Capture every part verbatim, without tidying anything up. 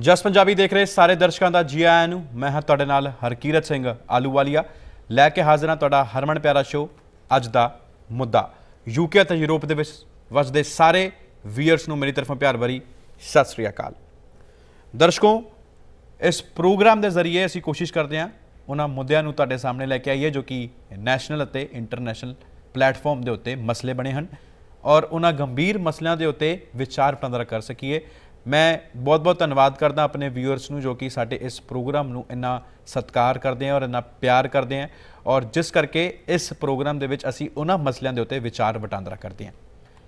जस पंजाबी देख रहे सारे दर्शकों का जी आया नूं। मैं हाँ तुहाडे नाल हरकीरत सिंह आलूवालिया लैके हाजिर हाँ तुहाडा हरमन प्यारा शो अज दा मुद्दा। यूके ते यूरोप दे विच वसदे सारे ਵੀਅਰਸ ਨੂੰ मेरी तरफों प्यार भरी सत श्री अकाल। दर्शकों, इस प्रोग्राम के जरिए असी कोशिश करते हैं उन्होंने मुद्दों को तुहाडे सामने लैके आईए जो कि नैशनल और इंटरनैशनल प्लेटफॉर्म के उत्ते मसले बने हैं और उन्होंने गंभीर मसलों के उत्ते विचार वटांदरा कर सकीए। मैं बहुत बहुत धन्यवाद करदा अपने व्यूअर्स नूं जो कि साडे इस प्रोग्राम नूं इन्ना सत्कार करते हैं और इन्ना प्यार करते हैं और जिस करके इस प्रोग्राम दे विच असी उन्हां मसलों के उत्ते विचार वटांदरा करते हैं।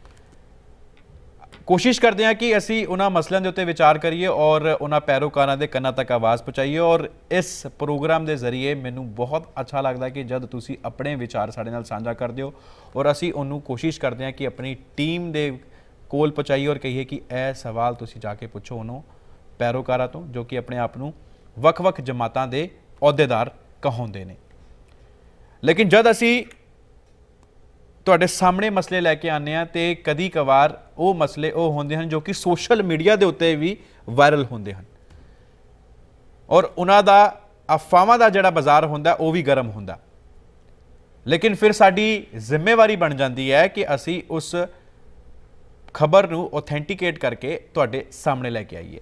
कोशिश करते हैं कि असी उन्हां मसलों के उत्ते विचार करिए और उन्हां पैरोकारां दे कन्नां तक आवाज़ पहुँचाइए। और इस प्रोग्राम के जरिए मैनूं बहुत अच्छा लगता है कि जब तुसी अपने विचार साडे नाल साझा करदे हो और असी उन्होंने कोशिश करते हैं कि अपनी टीम के कोल पहुँचाइए और कहिए कि यह सवाल तुसी जाके पुछो उन्होंने पैरोकारां तो जो कि अपने आप नूं वख-वख जमातां दे अहुदेदार कहाउंदे ने। लेकिन जब असी तुहाडे सामने मसले लैके आने हैं तो कदी कवार वो मसले वो होंदे हैं जो कि सोशल मीडिया के उत्ते भी वायरल होंदे हैं और उन्हां दा अफवाहां दा जिहड़ा बाजार होंदा वो भी गर्म होंदा। लेकिन फिर साडी जिम्मेवारी बन जाती है कि असी उस खबर नूं ऑथेंटिकेट करके तुहाडे सामने लैके आईए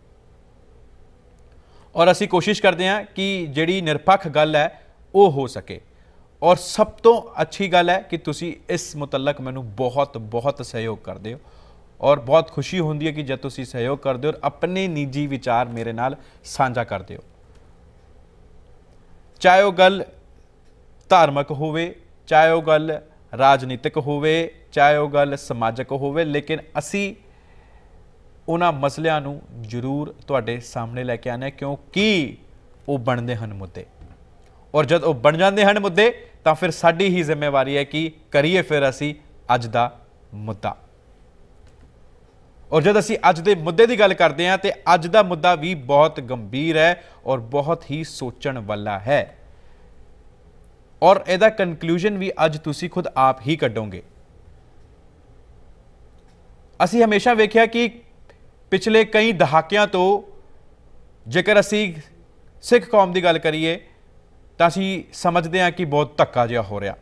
और असी कोशिश करते हैं कि जिहड़ी निरपक्ष गल है वो हो सके। और सब तो अच्छी गल है कि तुसी इस मुतलक मैनू बहुत बहुत सहयोग करते हो और बहुत खुशी होंदी है कि जब तुसी सहयोग करते हो और अपने निजी विचार मेरे नाल साझा करते हो, चाहे वह गल धार्मिक होवे, चाहे वह गल राजनीतिक होवे, चाहे वह गल समाजिक होवे, लेकिन असी उन्हां मसलियां नू जरूर तुहाडे सामने लैके आने क्योंकि वो बनते हैं मुद्दे और जब वो बन जाते हैं मुद्दे तो फिर साडी ही जिम्मेवारी है कि करिए फिर असी अज दा मुद्दा। और जब असी अज दे मुद्दे की गल करते हैं तो अज दा मुद्दा भी बहुत गंभीर है और बहुत ही सोचण वाला है और इहदा कंक्लूजन भी अज तुसी खुद आप ही कढोगे। असी हमेशा वेख्या कि पिछले कई दहाकियां तो जेकर असी सिख कौम की गल करिए तो असी समझते हैं कि बहुत धक्का जिहा हो रहा,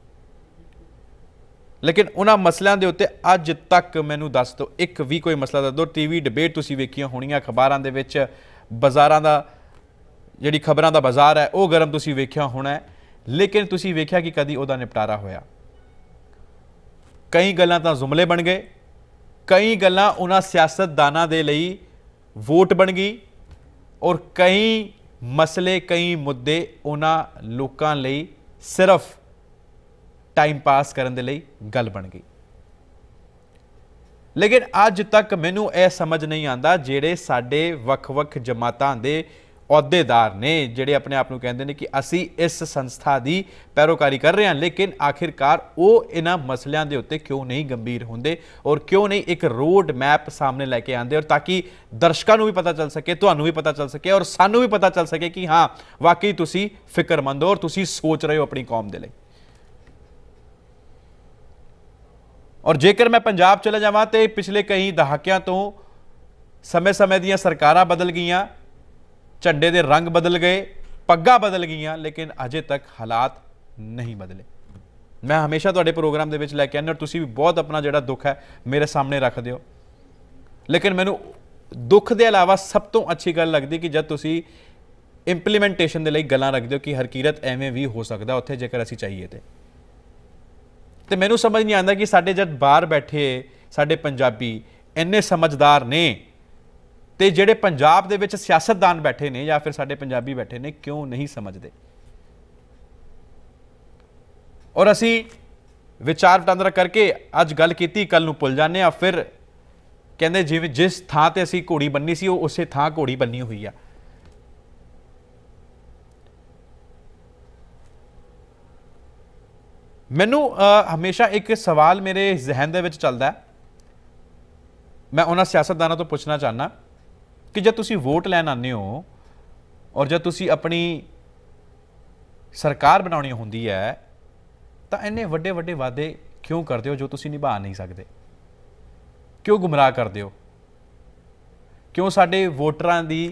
लेकिन उन्हां मसलों के उत्ते अज तक मैनू दस दो एक भी कोई मसला दस दो। टी वी डिबेट तुसी वेखियां होणियां, अखबारां दे विच बाज़ारां दा जिहड़ी खबरां दा बाज़ार है वो गर्म तुसी वेखिया होना है, लेकिन तुसी वेखिया कि कदी उहदा निपटारा होया। कई गल्लां तां जुमले बन गए, कई गल्लां उन्हां सियासतदानां दे लई वोट बन गई और कई मसले कई मुद्दे उन्हां लोकां लई सिर्फ टाइम पास करन दे लई गल बन गई। लेकिन अज तक मैनू यह समझ नहीं आता जेड़े साडे वख-वख जमातां दे अहुदेदार ने जेड़े अपने आप को कहते हैं कि असी इस संस्था की पैरोकारी कर रहे हैं, लेकिन आखिरकार वो इन्हां मसलों के उत्ते क्यों नहीं गंभीर होंदे और क्यों नहीं एक रोड मैप सामने लैके आते और ताकि दर्शकों को भी पता चल सके, तुहानू भी पता चल सके और सानू भी पता चल सके कि हाँ वाकई तुसी फिक्रमंद हो और तुसी सोच रहे हो अपनी कौम के लिए। और जेकर मैं पंजाब चले जावां तो पिछले कई दहाकियां तो समय समय दीयां सरकारां बदल गईयां, झंडे के रंग बदल गए, पग्गा बदल गई, लेकिन अजे तक हालात नहीं बदले। मैं हमेशा तुहाडे प्रोग्राम के लैके आने और तुसी भी बहुत अपना जिहड़ा दुख है मेरे सामने रखते हो, लेकिन मैनू दुख के अलावा सब तो अच्छी गल लगती कि जब तुसी इंप्लीमेंटेशन के लिए गल्लां रखते हो कि हरकीरत एवें भी हो सकता उत्थे जेकर असी चाहिए तो ते मैनू समझ नहीं आता कि साडे जब बाहर बैठे साडे पंजाबी इन्ने समझदार ने ते जेड़े पंजाब दे विच सियासतदान बैठे ने या फिर साडे पंजाबी बैठे ने क्यों नहीं समझते। और असी विचार वटांदरा करके अज गल कीती कल नूं भुल जाने, फिर कहंदे जिवें जिस थां ते असी घोड़ी बन्नी सी उसे थां घोड़ी बन्नी हुई आ। मैनू हमेशा एक सवाल मेरे जहन दे विच चलदा है, मैं उन्हां सियासतदानां तो पुछना चाहना कि जब तुसी वोट लैन आने हो और जब तुसी अपनी सरकार बनानी होंदी है तो इन्ने वड्डे वड्डे वादे क्यों करते हो जो तुसी निभा नहीं सकते, क्यों गुमराह करते हो, क्यों साडे वोटरां दी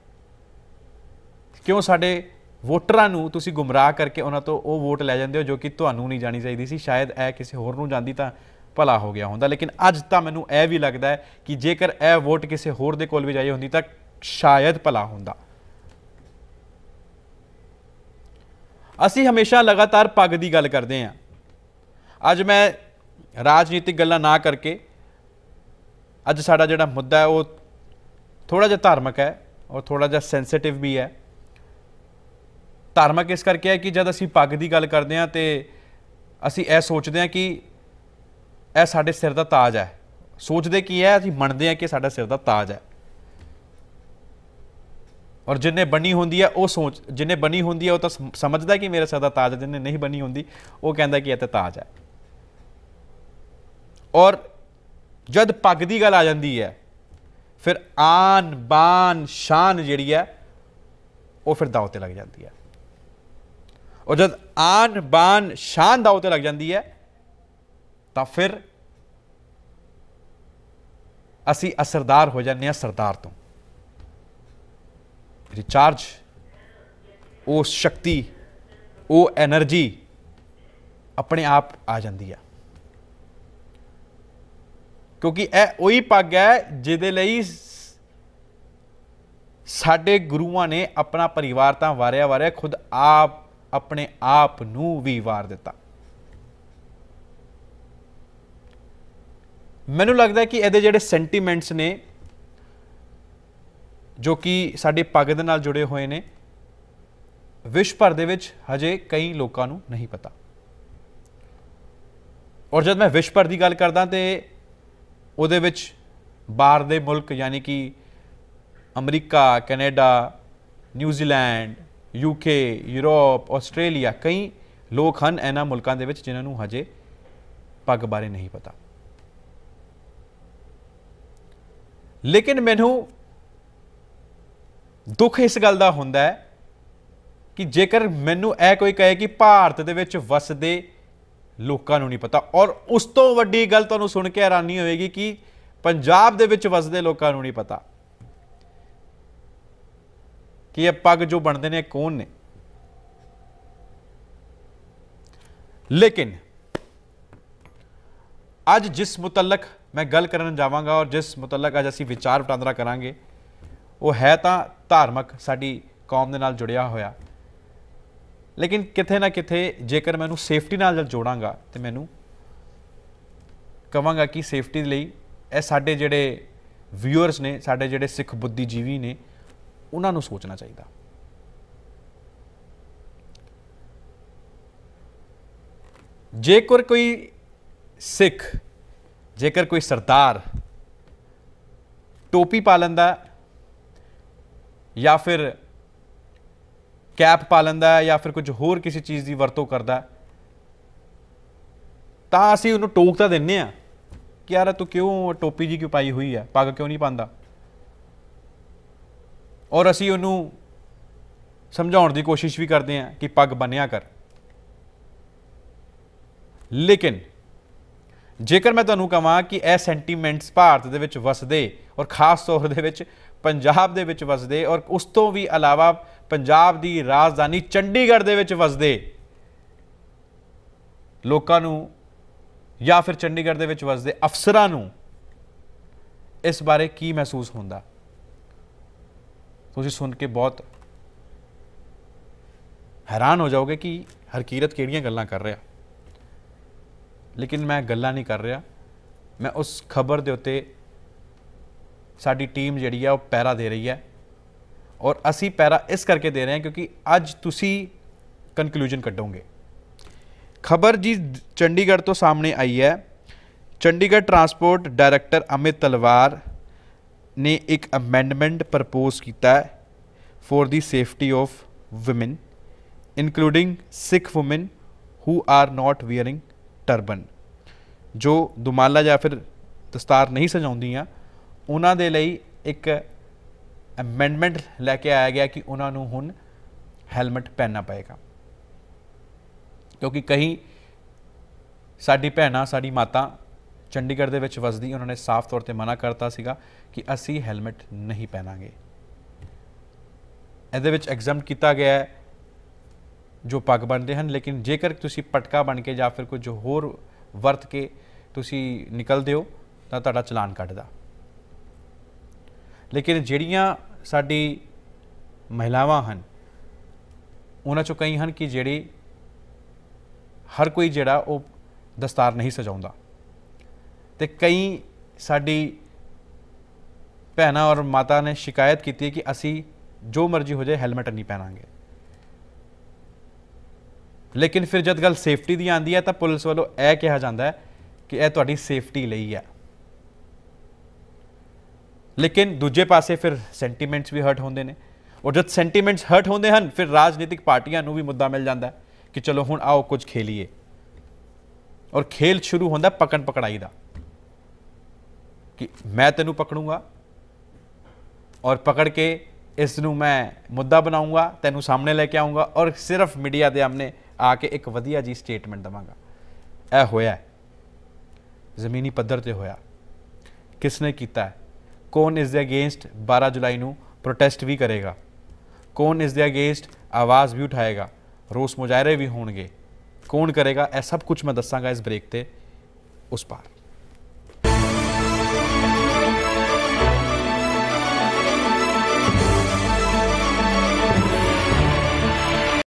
क्यों साडे वोटरां नूं तुसीं गुमराह करके उन्हां तो वो वोट लै जांदे हो जो कि तुहानूं नहीं जानी चाहिदी सी। शायद यह किसी होर नूं जांदी तां भला हो गया होंदा, लेकिन अज तां मैनूं यह भी लगदा है कि जेकर यह वोट किसी होर दे कोल भी जाई होंदी तां शायद भला होंदा। असीं हमेशा लगातार पग की गल करते हैं। अज मैं राजनीतिक गल्लां ना करके अज साडा जिहड़ा मुद्दा है वो थोड़ा जिहा धार्मिक है और थोड़ा जिहा सेंसिटिव भी है। धार्मिक इस करके है कि जब असीं पग की गल करते हैं तो असीं यह सोचते हैं कि यह साडे सिर का ताज है। सोचते की है, असीं मनते हैं कि साडा सिर का ताज है। और जिन्हें बनी होंदी है वो सोच जिन्हें बनी होंदी है वो तो समझदा कि मेरे सिर का ताज है, जिन्हें नहीं बनी होंदी वो कहता कि यह तो ताज है। और जब पग की गल आ जाती है फिर आन बान शान जिहड़ी है वो फिर दाव ते लग जाती है। और जब आन बान शान दाव ते लग जाती है तो फिर असी असरदार हो जाते हैं सरदार तो। रिचार्ज वो शक्ति वो एनर्जी अपने आप आ जाती है, क्योंकि यह वही पग है जिहदे लई साडे गुरुआं ने अपना परिवार तां वारिया वारिया खुद आप अपने आप नूं भी वार दिता। मैनूं लगदा है कि इहदे जिहड़े सेंटीमेंट्स ने जो कि साडी पग दे नाल जुड़े हुए ने विश्व भर दे विच हजे कई लोगों नूं नहीं पता। और जब मैं विश्व भर की गल करदा तो उहदे विच बाहर दे मुल्क यानी कि America, Canada, New Zealand, UK, Europe, Australia कई लोग हैं इन्हां मुल्कां दे विच जिन्हां नूं हजे पग बारे नहीं पता। लेकिन मैनूं दुख इस गल का हुंदा है कि जेकर मैनूं यह कोई कहे कि भारत दे विच वसदे लोकां नूं नहीं पता, और उस तो वड्डी गल तुहानूं सुन के हैरानी होएगी कि पंजाब दे विच वसदे लोकां नूं नहीं पता कि यह पग जो बनते ने कौन ने। लेकिन अज जिस मुतलक मैं गल करन जावांगा और जिस मुतलक अज असीं विचार वटांदरा करांगे वो है तां धार्मिक साडी कौम दे नाल जुड़िया होया, लेकिन किथे ना किथे जेकर मैनूं सेफ्टी नाल जल जोड़ांगा तो मैनूं कहांगा कि सेफ्टी लई ये साडे जिहड़े व्यूअर्स ने, साडे जिहड़े सिख बुद्धिजीवी ने, उन्हां नूं सोचना चाहिए। जेकर कोई सिख, जेकर कोई सरदार टोपी पा लैंदा या फिर कैप पा लैंदा या फिर कुछ होर किसी चीज़ की वरतों करता तां असीं उहनूं टोक तां दिंदे आ कि यार तू क्यों टोपी जी क्यों पाई हुई है, पग क्यों नहीं पांदा, और असीं उहनूं समझाउण दी कोशिश भी करते हैं कि पग बन्निया कर। लेकिन जेकर मैं तुहानूं कहां कि यह सेंटीमेंट्स भारत दे विच वसदे और खास तौर दे विच पंजाब दे विच वसदे और उस तो भी अलावा पंजाब दी राजधानी चंडीगढ़ दे विच वसदे लोकां नूं या फिर चंडीगढ़ दे विच वसदे अफसरां नूं इस बारे की महसूस होंदा, तुसीं सुन के बहुत हैरान हो जाओगे कि हरकीरत किहड़ियां गल्लां कर रहा। लेकिन मैं गल्लां नहीं कर रहा, मैं उस खबर दे उत्ते साडी टीम जिहड़ी है वो पैरा दे रही है, और असी पैरा इस करके दे रहे हैं क्योंकि अज तुसी कंक्लूजन कड्डोगे। खबर जी चंडीगढ़ तो सामने आई है। चंडीगढ़ ट्रांसपोर्ट डायरैक्टर अमित तलवार ने एक अमेंडमेंट प्रपोज किया है for the safety of women including Sikh women who are not wearing turban, जो दुमाला या फिर दस्तार नहीं सजाउंदियां उन्हां दे लई एक अमेंडमेंट लैके आया गया कि उन्हां नूं हुण हैलमेट पहनना पएगा, क्योंकि कई साडी भैणां साडी माता ਚੰਡੀਗੜ੍ਹ ਦੇ ਵਿੱਚ ਵਸਦੀ, ਉਹਨਾਂ ਨੇ ਸਾਫ਼ ਤੌਰ ਤੇ ਮਨਾ ਕਰਤਾ ਸੀਗਾ ਕਿ ਅਸੀਂ ਹੈਲਮਟ ਨਹੀਂ ਪਹਿਨਾਂਗੇ। ਇਹਦੇ ਵਿੱਚ ਐਗਜ਼ੈਂਪਟ ਕੀਤਾ ਗਿਆ ਹੈ ਜੋ ਪੱਗ ਬੰਨ੍ਹਦੇ ਹਨ, ਲੇਕਿਨ ਜੇਕਰ ਤੁਸੀਂ ਪਟਕਾ ਬਣ ਕੇ ਜਾਂ ਫਿਰ ਕੁਝ ਹੋਰ ਵਰਤ ਕੇ ਤੁਸੀਂ ਨਿਕਲਦੇ ਹੋ ਤਾਂ ਤੁਹਾਡਾ ਚਲਾਨ ਕੱਟਦਾ। ਲੇਕਿਨ ਜਿਹੜੀਆਂ ਸਾਡੀ ਮਹਿਲਾਵਾਂ ਹਨ ਉਹਨਾਂ 'ਚੋਂ ਕਈ ਹਨ ਕਿ ਜਿਹੜੀ ਹਰ ਕੋਈ ਜਿਹੜਾ ਉਹ ਦਸਤਾਰ ਨਹੀਂ ਸਜਾਉਂਦਾ, ਤੇ ਕਈ ਸਾਡੀ ਭੈਣਾਂ ਔਰ ਮਾਤਾ ਨੇ ਸ਼ਿਕਾਇਤ ਕੀਤੀ ਹੈ ਕਿ ਅਸੀਂ ਜੋ ਮਰਜ਼ੀ ਹੋ ਜਾਏ ਹੈਲਮਟ ਨਹੀਂ ਪਹਿਨਾਂਗੇ। ਲੇਕਿਨ ਫਿਰ ਜਦ ਗੱਲ ਸੇਫਟੀ ਦੀ ਆਉਂਦੀ ਹੈ ਤਾਂ ਪੁਲਿਸ ਵੱਲੋਂ ਇਹ ਕਿਹਾ ਜਾਂਦਾ ਹੈ ਕਿ ਇਹ ਤੁਹਾਡੀ ਸੇਫਟੀ ਲਈ ਹੈ। ਲੇਕਿਨ ਦੂਜੇ ਪਾਸੇ ਫਿਰ ਸੈਂਟੀਮੈਂਟਸ ਵੀ ਹਰਟ ਹੁੰਦੇ ਨੇ, ਔਰ ਜਦ ਸੈਂਟੀਮੈਂਟਸ ਹਰਟ ਹੁੰਦੇ ਹਨ ਫਿਰ ਰਾਜਨੀਤਿਕ ਪਾਰਟੀਆਂ ਨੂੰ ਵੀ ਮੁੱਦਾ ਮਿਲ ਜਾਂਦਾ ਕਿ ਚਲੋ ਹੁਣ ਆਓ ਕੁਝ ਖੇਲੀਏ, ਔਰ ਖੇਲ ਸ਼ੁਰੂ ਹੁੰਦਾ ਪਕੜ ਪਕੜਾਈ ਦਾ ਕਿ ਮੈਂ ਤੈਨੂੰ ਪਕੜੂੰਗਾ ਔਰ ਪਕੜ ਕੇ ਇਸ ਨੂੰ ਮੈਂ ਮੁੱਦਾ ਬਣਾਉਂਗਾ, ਤੈਨੂੰ ਸਾਹਮਣੇ ਲੈ ਕੇ ਆਉਂਗਾ ਔਰ ਸਿਰਫ ਮੀਡੀਆ ਦੇ ਸਾਹਮਣੇ ਆ ਕੇ ਇੱਕ ਵਧੀਆ ਜੀ ਸਟੇਟਮੈਂਟ ਦੇਵਾਂਗਾ। ਇਹ ਹੋਇਆ ਜ਼ਮੀਨੀ ਪੱਧਰ ਤੇ ਹੋਇਆ। ਕਿਸ ਨੇ ਕੀਤਾ ਹੈ? ਕੌਣ ਇਸ ਦੇ ਅਗੇਂਸਟ ਬਾਰਾਂ ਜੁਲਾਈ ਨੂੰ ਪ੍ਰੋਟੈਸਟ ਵੀ ਕਰੇਗਾ? ਕੌਣ ਇਸ ਦੇ ਅਗੇਂਸਟ ਆਵਾਜ਼ ਵੀ ਉਠਾਏਗਾ? ਰੋਸ ਮੁਜ਼ਾਹਰੇ ਵੀ ਹੋਣਗੇ? ਕੌਣ ਕਰੇਗਾ? ਇਹ ਸਭ ਕੁਝ ਮੈਂ ਦੱਸਾਂਗਾ ਇਸ ਬ੍ਰੇਕ ਤੇ ਉਸ ਪਾਰ।